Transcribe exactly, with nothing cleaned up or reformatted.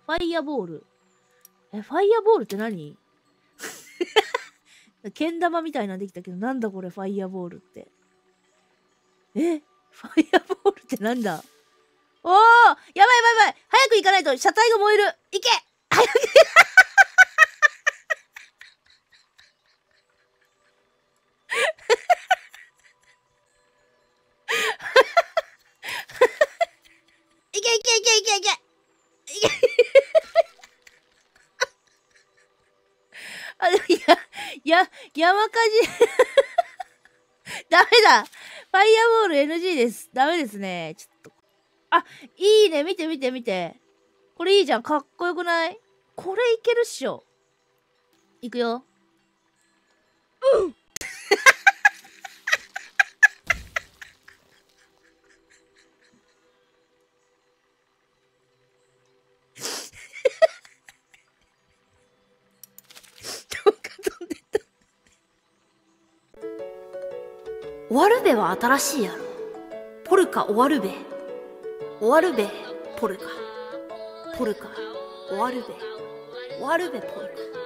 ファイヤーボール。え、ファイヤーボールって何？けん玉みたいなのできたけど、なんだこれ、ファイヤーボールって。え、ファイヤーボールってなんだ？おー、やばいやばいやばい、早く行かないと車体が燃える。行け早くいけいけいけいけいけいけあ、いや、や、山火事ダメだ。ファイヤーボール エヌジー です。ダメですね。ちょっと。あ、いいね。見て見て見て。これいいじゃん。かっこよくない？これいけるっしょ。いくよ。うん。どっか飛んでった。 終わるべは新しいやろ。ポルカ終わるべ。終わるべ、ポルカ。ポルカ、終わるべ。終わるべ、ポルカ。